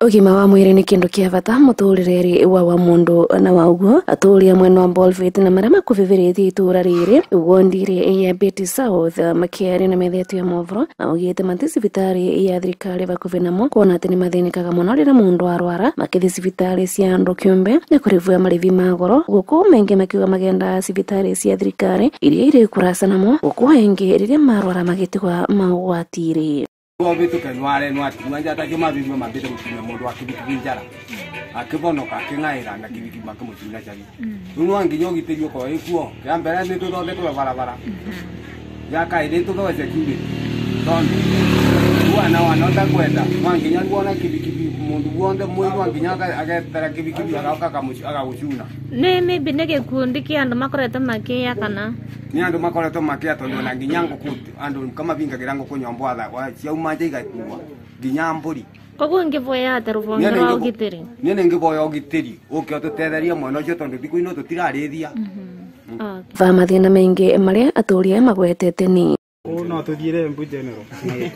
Ugima wa mwiri ni kindu kia bata muturireri wa mundu na wauguo aturia mwena wa Bolvet na marama kuviviritie itura riri wondire ya Betty South makiari na methetu ya movro augite mati sibitari ya thirikari bakuvi namo kuona ati ni mathinikaga muno rira mundu arwara makithi sibitari cia andu kiumbe na kurivuya marithi magoro guku mengi makiuga magenda sibitari cia thirikari iria iri kurasa namo guku hengi riria marwara magitigwa maugwatiri Vitu kenware nwati mwanja takima bimwe mabete mutumia mundu akibiki njara akibonoka kingaira na kibiki makamutumia chali nuno nginyo gitirio ko ikuo ya mbere ni tuthonde kwa barabara ya kaide tuthose kibi tonde wana wanota kwenda mwanginya kuona kibiki mundu wonde mwiri wanginya agetara kibiki agagucuna ne maybe nege kundi ki andu makorete makia kana ni andu makoretwo makia tondu na nginya ngukuti andu kama vingagira ngukunyombo atha wa ciauma igaikuwa nginya mburi koguo ngivoya ate ruvonge rwa ugitiri ni ngivoya ugitiri uke tutetherie mwena ucio tondu thiku ino tutirarithia va mathina mengi maria aturia magwetete ni no tuthiire Embu General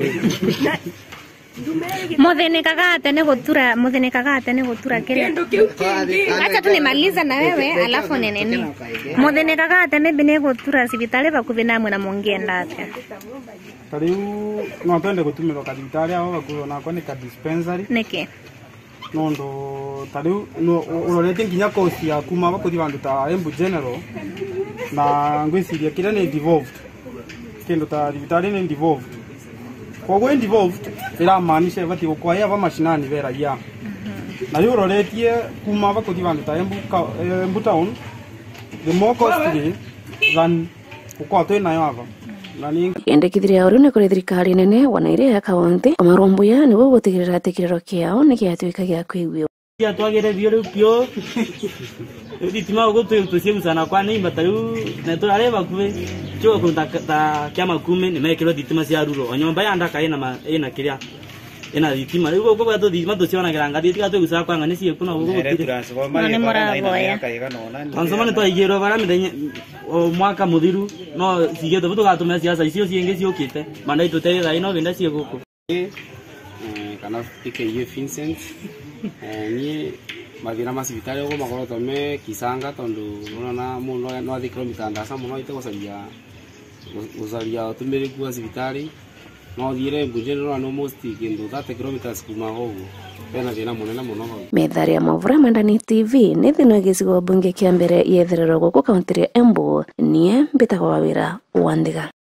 Muthinikaga ate ni gutura kile. Acha tu nimaliza na wewe alafu nini. Muthinikaga ate maybe ni gutura sibitari bakuvi namwe na mungienda ate. Tariu no twende gutumirwo kathibitari aho bakuvi onako ni ka dispensary. Niki Nondo tariu no urorete nginya kosi ya kuma bakuthi bandu ta Embu General na ngwiciria kira ni devolved. Kendo ta thibitari ni devolved. Koguo involved iramaanisha bati gukwaya ba mashinani beragia na riu roretie kuma bakuthi bandu ta Embu town the more costly than ukwato nayo ava na ni endekithiria uri ni kuri thirikari nene wanaire ya kaunti amarombuya ni wo gutigirira atikiriro kiao ni kiatuika gia kwigwio ya twagere biore pio ditima ugo tusiemu sana kwa ni bataru na to areba kuwe cho ko ta kiama kume ni mekero ditima cia ruro onyomba ya ndaka ina kiria ina ditima ugo ko bato ditima to ciona geranga ditika to gusa kwa ngane cie kuna ugo gutire ni moraboya ansomane to igero bara midenye mwaka muthiru no sigeto buto gatumia ciaca icio cienge ciokite mandai tuterera ino genda cie guku kana PKU Vincent ni mathina masibitari ugo magoroto me kisanga tondu urona muno no athikiro mitandasa muno ite gucaria utumiri kwa sibitari no thiire Embu General no most kindu 30 kilometers kuma hogu pena thina munene muno methari ya Mavura Mandani TV ni thino gicigo bunge kia mbere yetherero guku kaunti ya Embu nie mbitagwo wawira Wandiga.